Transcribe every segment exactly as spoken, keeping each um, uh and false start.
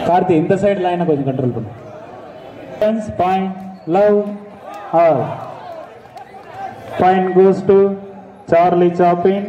கார்த்தி இந்த சைடு லைனை கொஞ்சம் கண்ட்ரோல் பண்ணு. Point love all. Point goes to Charlie Chaplin.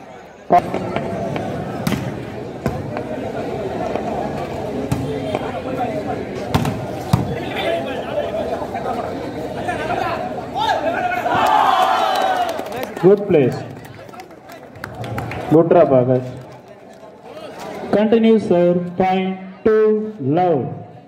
Good place. Good drop, Akash. Continue, sir. Point two, love.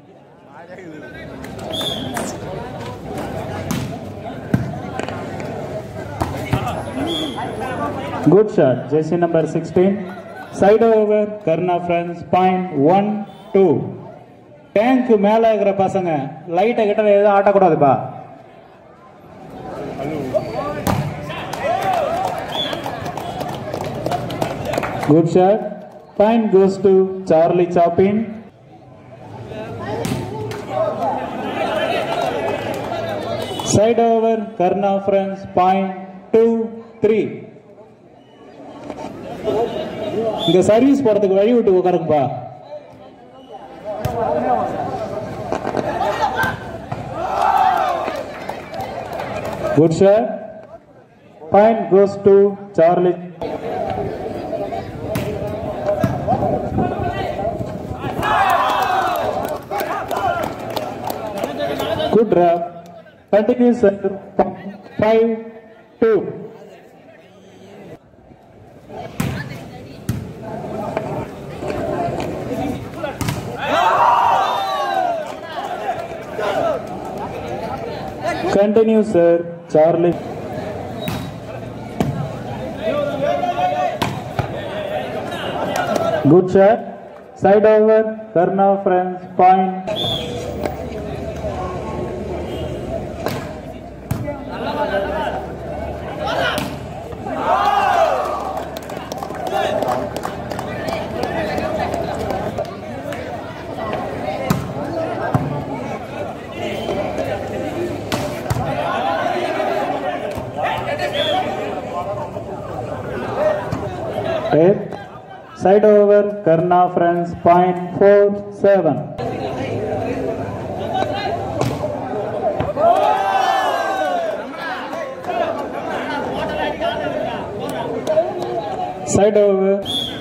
Good shot. Jersey number sixteen. Side over. Karna friends. Point one, two. Tank மேல இருக்கிற பசங்க லைட்டை கிட்ட எதுவும் ஆட்டக்கூடாதுப்பா. Good shot. Point goes to Charlie Chaplin. Side over. Karna friends. Point two, three. இங்க service போறதுக்கு வழி விட்டு உட்காருங்கப்பா. Good shot. Point goes to Charlie. Good drop. Continue, sir. Five, two. Continue, sir. Charlie. Good shot. Side over. Karna friends. Point. Eight. Side over. Karna friends. Point four seven. Side over.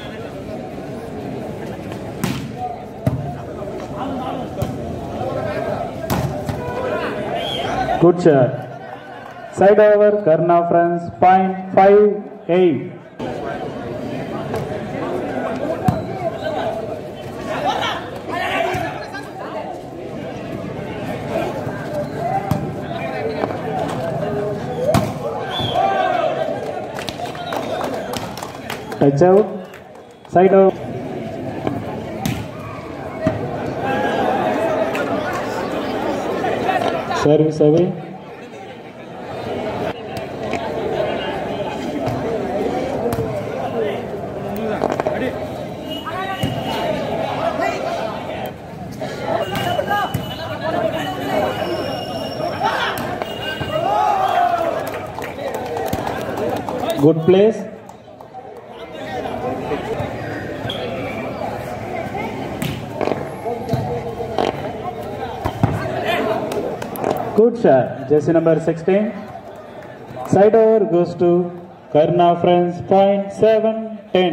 Good shot. Side over. Karna friends. Point five eight. Touch out. Side out. Service away. Good place. Good shot. Jersey number sixteen. Side over goes to Karna friends. Point seven ten.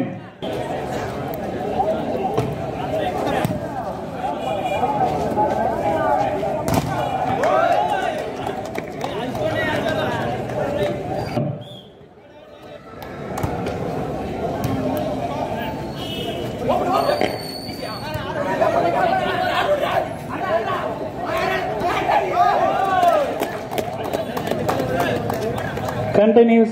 Continues.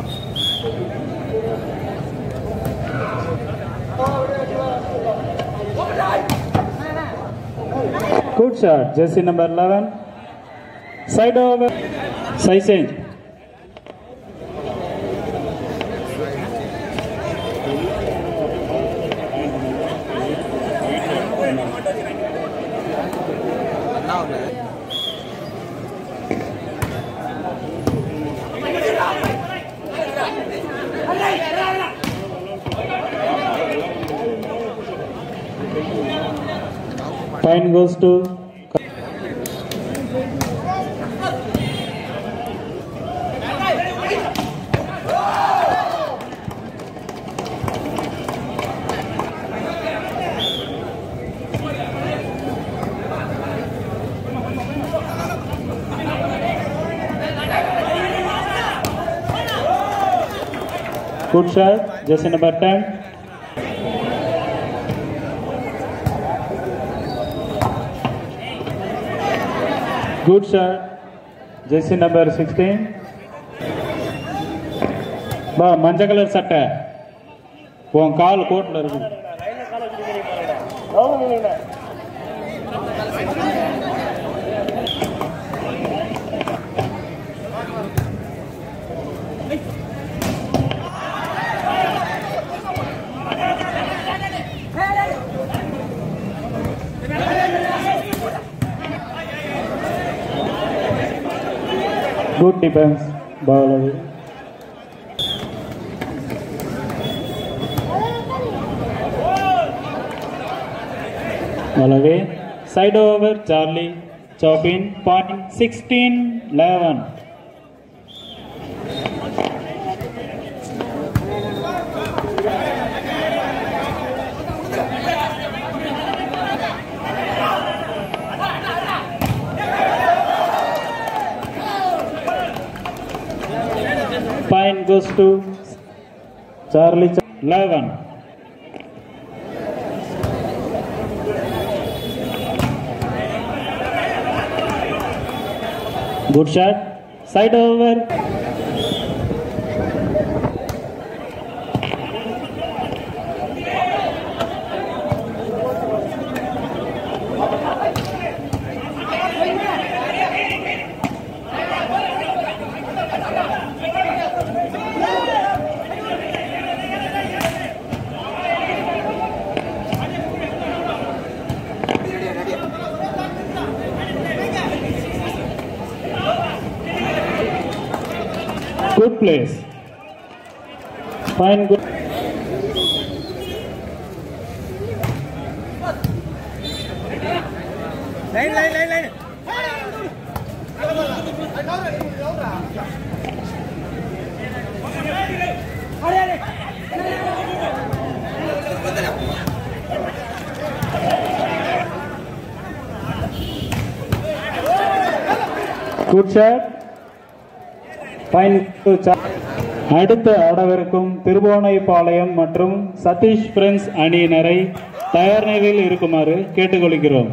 Good shot. Jersey number eleven. Side over. Side change. Point goes to good shot, jersey number ten. Good shot, jersey number sixteen. பா மஞ்சள் colour சட்டை உன் கால் கோட்ல இருக்கு. Good defense, ball away. Ball away. Side over, Charlie. Chop in. Point sixteen eleven. Point goes to Charlie. eleven. Good shot. Side over. Good place. Fine. Good. Line, line, line, line. Good shot. அடுத்த ஆடவருக்கும் திருபுவனைப்பாளையம் மற்றும் Satish friends அணியினரை தயார் நிலையில் இருக்குமாறு கேட்டுக்கொள்கிறோம்.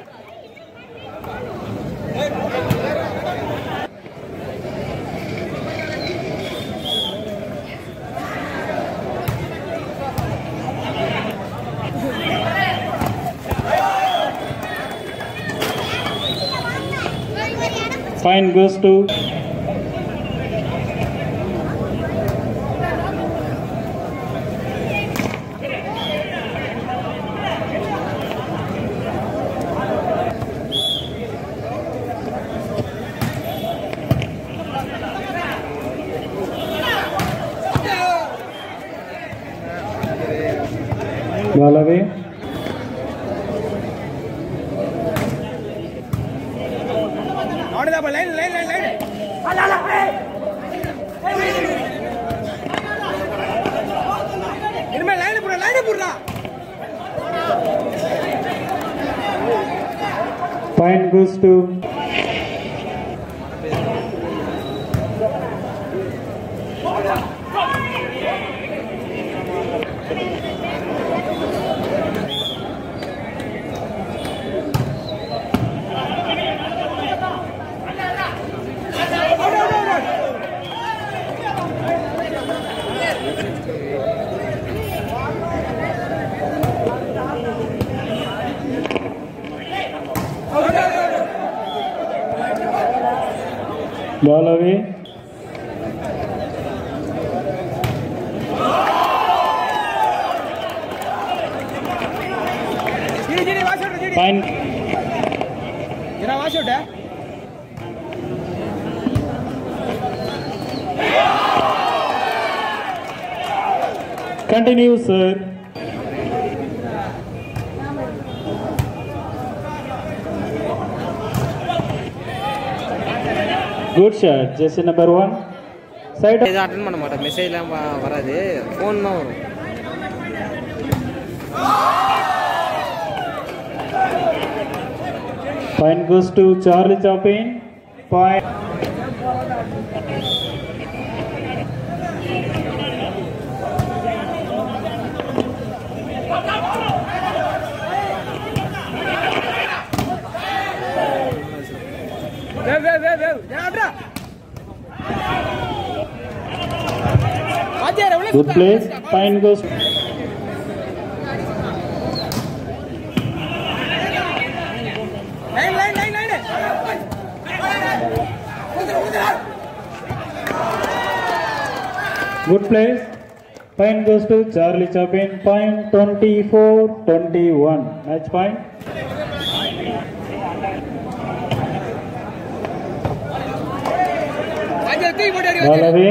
Fine goes to ball away. Line, line, line, line. இனிமே line போடுறா, line போடுறா. Point goes to ball away. Fine. Continue, sir. Good shot. Jersey number one. Side. இதை அட்டென்ட் பண்ண மாட்டேன், மெசேஜ்லாம் வராது, ஃபோன் தான் வரும். Point goes to Charlie Chaplin. Point. Wave wave wave wave ஜாட்ரா ஆஜேர உள்ள Good play. Point goes. Line line line line உதர உதர Good play. Point goes to Charlie Chaplin. Point twenty-four twenty-one. Match point. ஆஜே தீ போடி Ball away.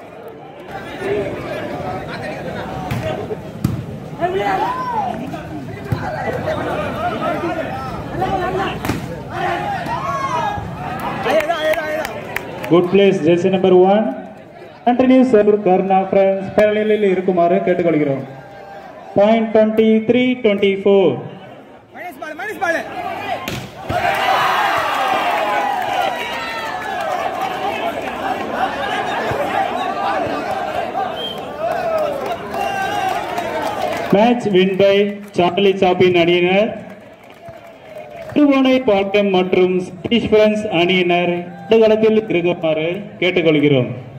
ஆயேடா ஆயேடா ஆயேடா Good place. Jersey number one. Continues serve Karna friends. Parallel இருக்குமாறு கேட்டுக்கொள்கிறோம். Point twenty-three twenty-four. Minus ball minus ball Match win by Charlie Chaplin அணியினர். திருவோணை பாக்கம் மற்றும் speech friends அணியினர் களத்தில் இருக்குமாறு கேட்டுக்கொள்கிறோம்.